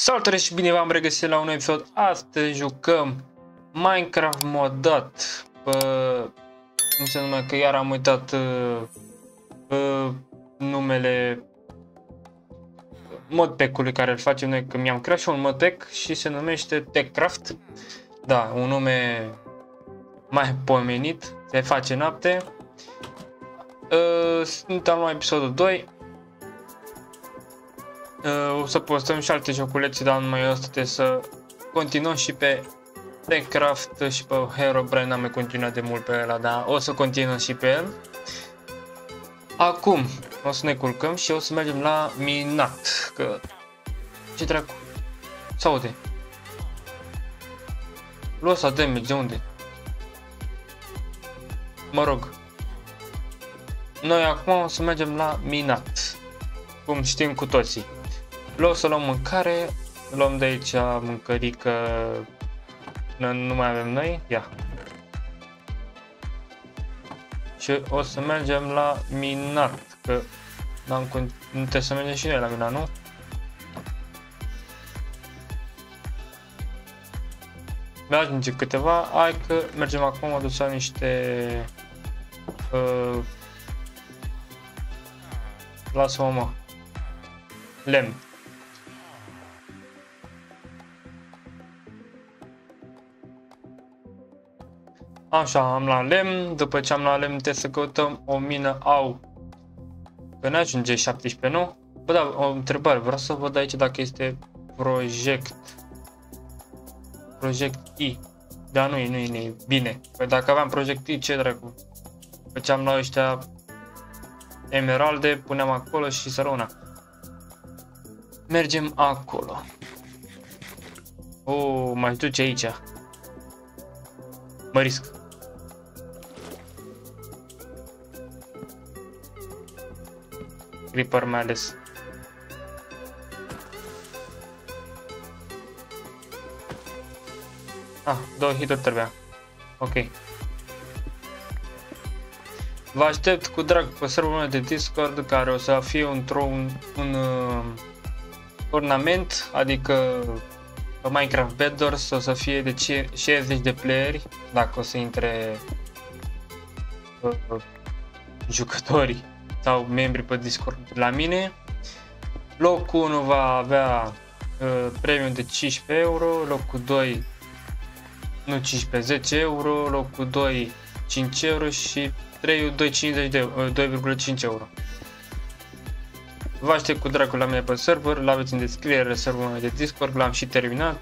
Salutare și bine v-am regăsit la un episod. Astăzi jucăm Minecraft modat. Nu se numește, că iar am uitat numele modpack-ului care îl facem noi, că mi-am creat și un modpack și se numește Techcraft. Da, un nume mai pomenit, se face noapte. Suntem la episodul 2. O să postăm și alte joculețe, dar numai ăsta trebuie să continuăm și pe Techcraft și pe Herobrine. N-am mai continuat de mult pe ăla, dar o să continuăm și pe el. Acum o să ne culcăm și o să mergem la minat, că ce dracu s-aude? Lua ăsta damage, de unde? Mă rog, noi acum o să mergem la minat, cum știm cu toții. O să luăm mâncare, luăm de aici mâncărică, nu mai avem noi, ia. Și o să mergem la minat, că nu trebuie să mergem și noi la minat, nu? Mi-ajunge câteva, hai că mergem acum, mă duc la niște... lasă-mă, mă, lemn. Așa, am la lemn, după ce am la lemn trebuie să căutăm o mină că ne ajunge 17, nu? Bă, da, o întrebare, vreau să văd aici dacă este Project I. Da, nu e bine. Păi dacă aveam Project I, ce dracu? Făceam la ăștia emeralde, puneam acolo și să răuna. Mergem acolo. M-aș duce aici. Mă risc. Creeper mai ales. Două hituri trebuia. Ok. Vă aștept cu drag pe serverul meu de Discord, care o să fie un turnament, adică pe Minecraft Bedwars o să fie de 60 de playeri, dacă o să intre jucătorii sau membri pe Discord la mine. Locul 1 va avea premium de 15 euro, locul 2 nu 15, 10 euro, locul 2 5 euro și 3 2,5 euro. Vă aștept cu dragul la mine pe server, l-aveți în descriere serverul meu de Discord, l-am și terminat.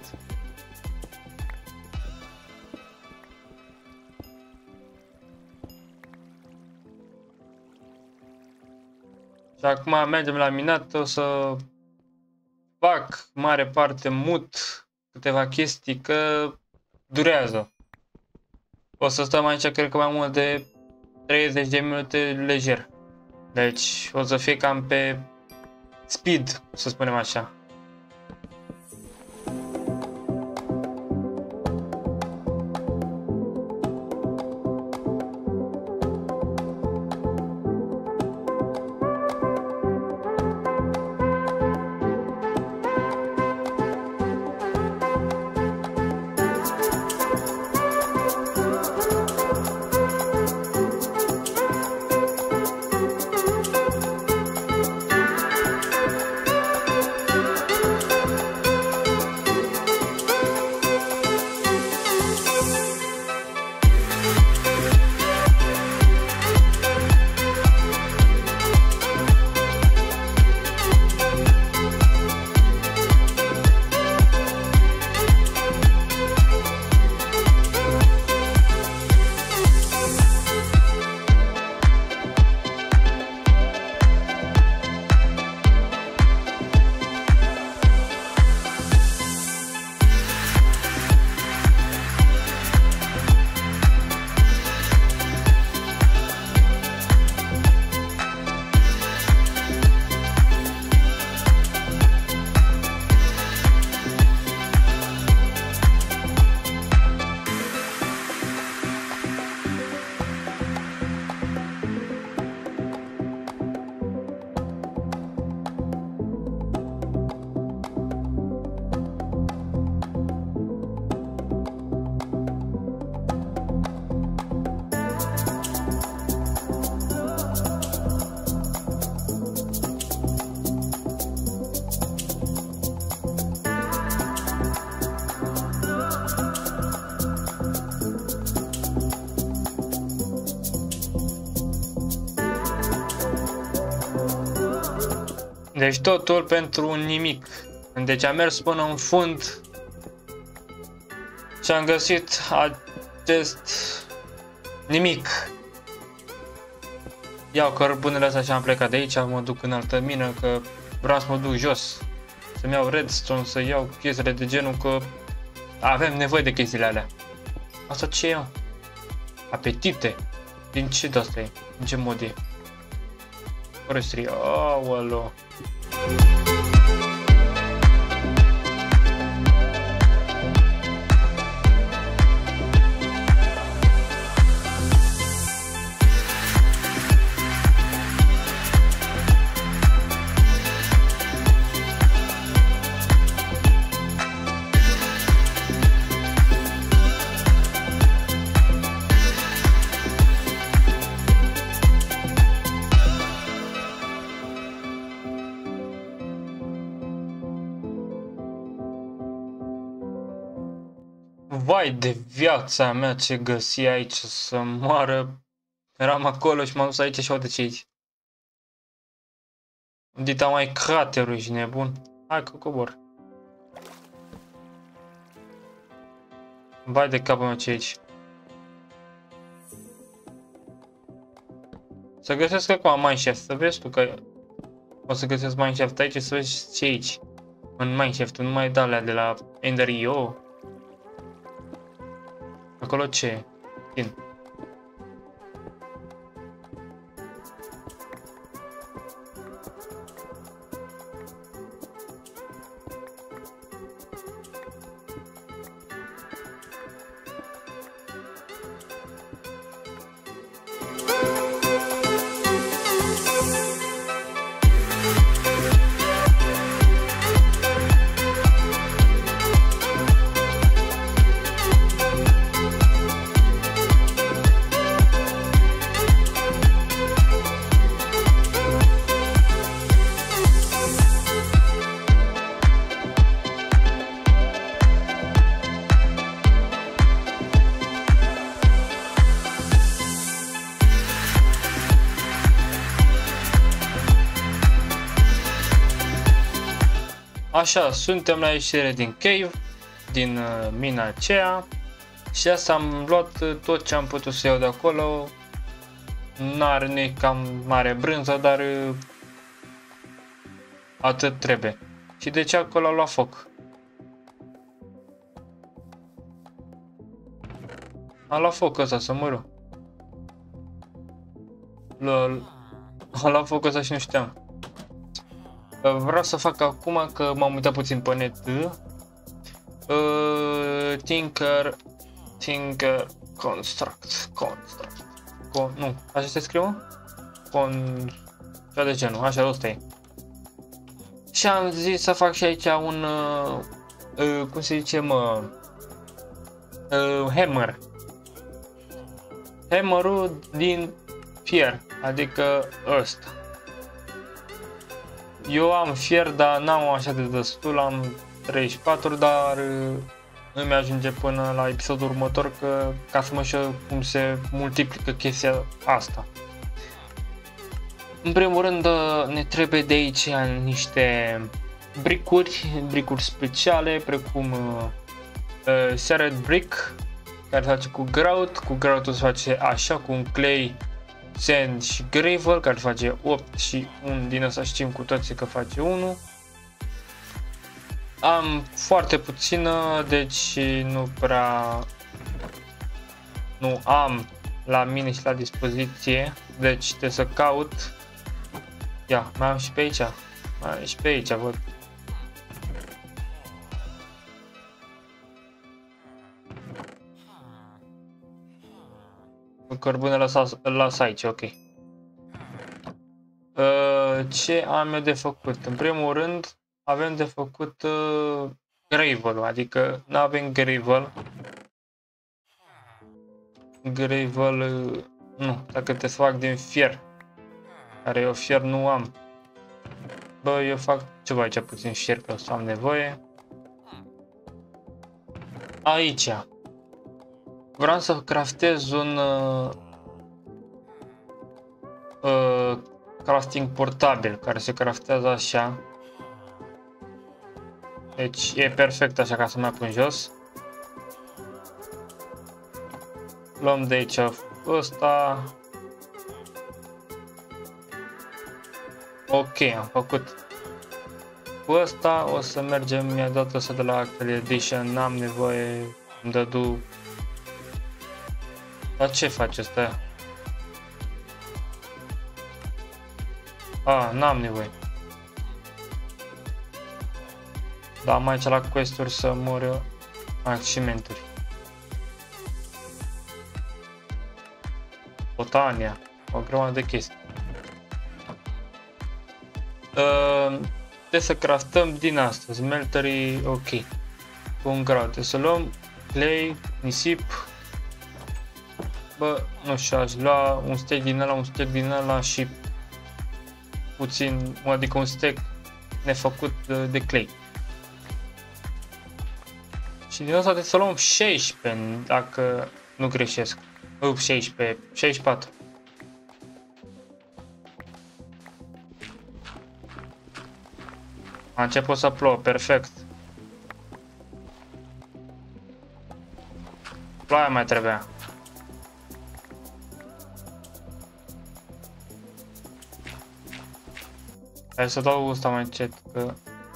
Și acum mergem la minat, o să fac mare parte mut câteva chestii, că durează. O să stăm aici, cred că mai mult de 30 de minute lejer. Deci o să fie cam pe speed, să spunem așa. Deci totul pentru un nimic. Deci am mers până în fund și am găsit acest nimic. Iau cărbunele astea și am plecat de aici, mă duc în altă mină că vreau să mă duc jos. Să-mi iau redstone, să iau chestiile de genul că avem nevoie de chestiile alea. Asta ce e? Apetite? Din ce de asta e? Din ce mod e? Forestry, aoleo. Vai de viața mea ce găsi aici să moară. Eram acolo și m-am dus aici și uite ce aici. Dita mai craterul, ești nebun. Hai că cobor. Vai de capul meu ce aici. Să găsesc acum Mineshaft, să vezi tu că o să găsesc Mineshaft aici și să vezi ce aici. În Mineshaft, nu mai de alea de la Ender.io. Acolo ce? Tin. Așa, suntem la ieșire din cave, din mina aceea și asta am luat tot ce am putut să iau de acolo. N-are nici cam mare brânză, dar atât trebuie. Și de ce acolo a luat foc? A luat foc ăsta, să mă rog. Lol. A luat foc ăsta și nu știam. Vreau să fac acum că m-am uitat puțin pe net. Tinker construct. Nu, așa se scrie? Cea de genul, așa ăsta e. Și am zis să fac și aici un cum se zice, mă, hammer. Hammerul din fier, adică ăsta. Eu am fier, dar n-am așa de destul, am 34, dar îmi ajunge până la episodul următor ca să mă știu cum se multiplică chestia asta. În primul rând ne trebuie de aici niște bricuri speciale, precum Serret Brick, care se face cu grout se face așa, cu un clay, sand și gravel, care face 8 și un din ăsta știm cu toții că face 1. Am foarte puțină, deci nu am la mine și la dispoziție, deci trebuie să caut. Ia, mai am și pe aici, văd. Cărbune las aici, ok. Ce am eu de făcut? În primul rând avem de făcut gravel, adică nu avem gravel. Nu, dacă te fac din fier, care eu fier nu am. Bă, eu fac ceva aici puțin fier, că o să am nevoie. Aici vreau să craftez un crafting portabil, care se craftează așa. Deci e perfect așa ca să mai pun jos. Luăm de aici ăsta. Ok, am făcut cu ăsta. O să mergem imediat ăsta de la Actual Edition. N-am nevoie, îmi dădu. Dar ce face ăsta? N-am nevoie. Da, am aici la quest-uri să mor accimenturi. Botania, o grămadă de chestii. Trebuie să craftăm din asta, smelterii, ok. Cu un grau, trebuie să luăm clay, nisip. Bă, nu știu, aș lua un stack din ăla, și puțin, adică un stack nefăcut de clay. Și din asta trebuie să luăm 16, dacă nu greșesc. 16, 64. A început să plouă, perfect. Ploaia mai trebuia. Hai să dau ăsta mai încet, că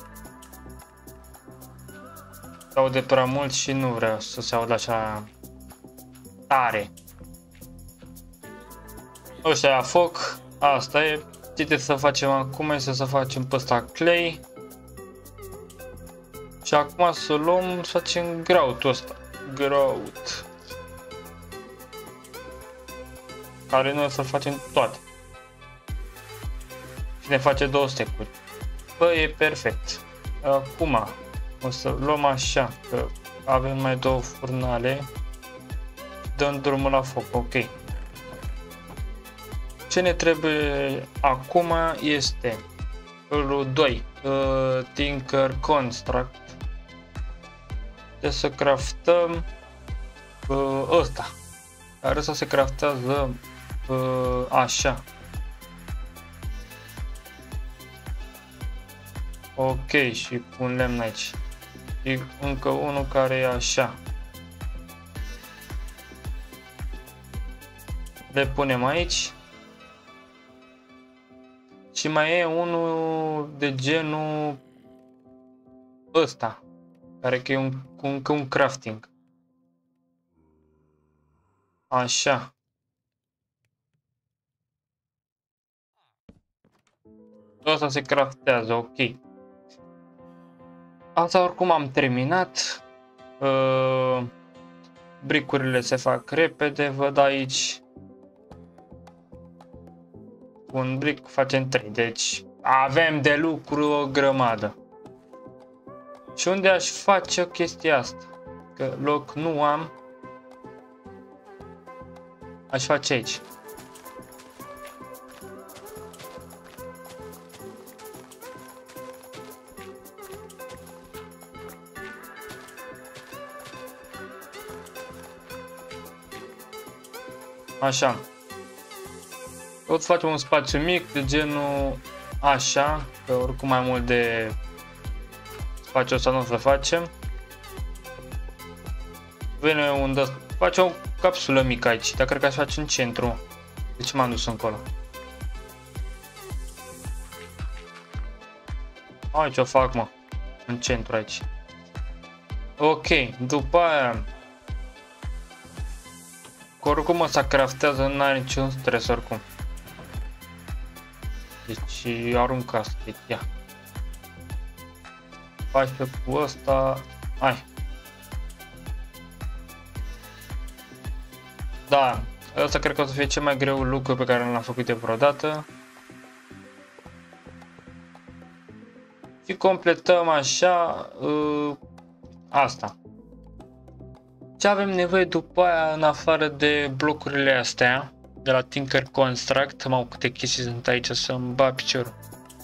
dau de prea mult și nu vreau să se audă așa tare. Ăștia foc, asta e. Ce trebuie să facem acum este să facem pe ăsta clay. Și acum să luăm, să facem grout-ul ăsta. Grout. Care noi o să-l facem toate. Și ne face 2 stack-uri. Bă, e perfect. Acum o să luăm așa, că avem mai 2 furnale. Dăm drumul la foc, ok. Ce ne trebuie acum este felul 2, Tinker Construct. Trebuie să craftăm ăsta, care ăsta se craftează așa. Ok, și pun lemn aici. Și încă unul care e așa. Le punem aici. Și mai e unul de genul ăsta, care e un crafting. Așa. Asta se craftează, ok. Asta oricum am terminat. Bricurile se fac repede, văd aici. Un brick facem 3, deci avem de lucru o grămadă. Și unde aș face o chestie asta? Că loc nu am. Aș face aici. Așa. Tot facem un spațiu mic de genul așa, că oricum mai mult de spațiul ăsta nu o să facem. Vine unde facem o capsulă mică aici, dar cred că aș face în centru. Deci m-am dus încolo. Aici o fac, mă, în centru aici. Ok, după aia, că oricum ăsta craftează, n-are niciun stres oricum. Deci arunc asta, ia. 14 cu ăsta, hai. Da, ăsta cred că o să fie cel mai greu lucru pe care l-am făcut de vreodată. Și completăm așa asta. Ce avem nevoie după aia, în afară de blocurile astea de la Tinker Construct? Mă, câte chestii sunt aici să-mi bat piciorul.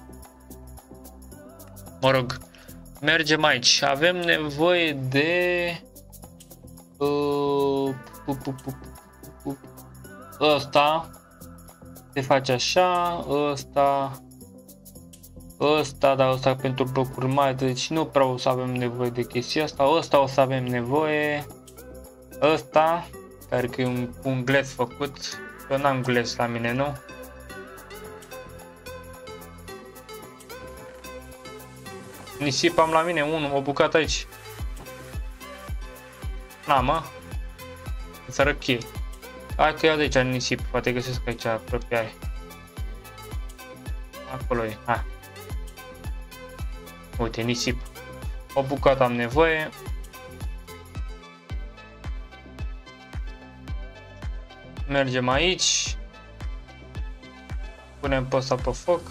Mă rog, mergem aici. Avem nevoie de ăsta, se face așa, ăsta, dar ăsta pentru blocuri mari, deci nu prea o să avem nevoie de chestia asta, ăsta o să avem nevoie, ăsta, care că e un gles făcut, eu n-am gles la mine, nu? Nisip am la mine, o bucată aici. Na, mă. Sărăchie. Hai că iau de aici nisip, poate găsesc aici apropiare. Acolo e, hai. Uite, nisip. O bucată am nevoie. Mergem aici. Punem pe ăsta pe foc.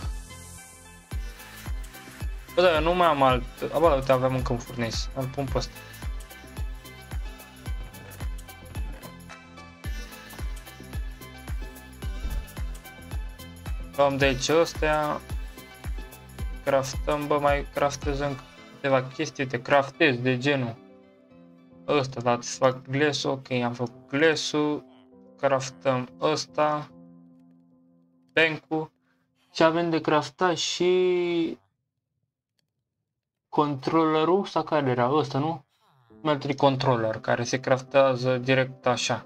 Bă, da, eu nu mai am alt... Aba, uite, aveam încă un furnis. Îl pun pe ăsta. Luăm de aici ăstea. Craftăm, bă, mai craftez încă câteva chestii. Uite, craftez de genul ăsta, dar să fac glass-ul. Ok, am făcut glass-ul. Craftăm ăsta. Bank-ul. Și avem de craftat și... controllerul sau care era? Ăsta, nu? Smeltery controller, care se craftează direct așa.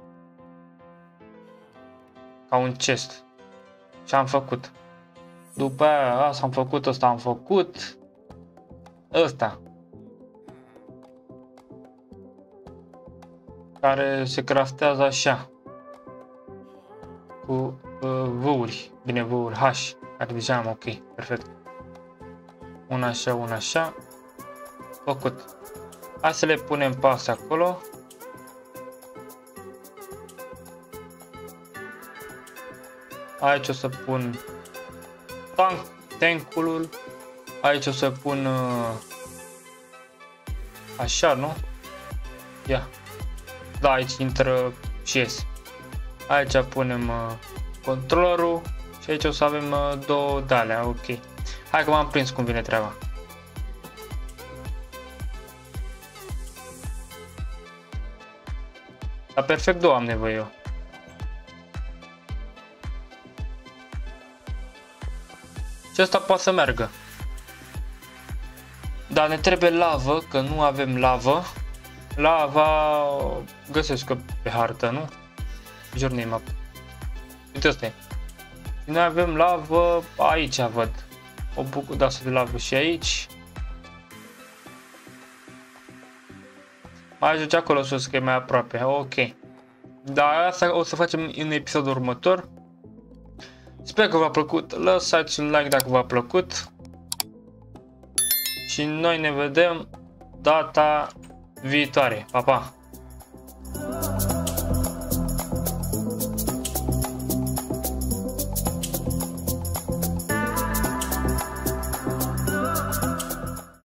Ca un chest. Și am făcut. După aia, asta am făcut, ăsta am făcut. Ăsta. Care se craftează așa. Cu V-uri. Bine, V-uri H. Care deja am, ok. Perfect. Una așa, una așa. Făcut. Hai să le punem pe astea acolo. Aici o să pun tankul. Aici o să pun așa, nu? Ia. Da, aici intră și ies. Aici punem controllerul și aici o să avem două de alea, ok. Hai că m-am prins cum vine treaba. Dar perfect două am nevoie eu. Și asta poate să meargă. Dar ne trebuie lavă, că nu avem lavă. Lava găsesc pe hartă, nu? Journey map. Uite, asta e. Noi avem lavă aici, văd. O bucată de lavă și aici. Mai ajunge acolo sus, că e mai aproape. Ok. Dar asta o să facem în episodul următor. Sper că v-a plăcut. Lăsați un like dacă v-a plăcut. Și noi ne vedem data viitoare. Pa, pa!